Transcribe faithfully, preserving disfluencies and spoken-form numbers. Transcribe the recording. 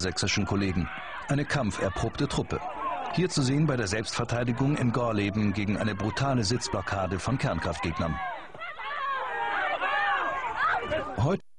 sächsischen Kollegen. Eine kampferprobte Truppe. Hier zu sehen bei der Selbstverteidigung in Gorleben gegen eine brutale Sitzblockade von Kernkraftgegnern. Heute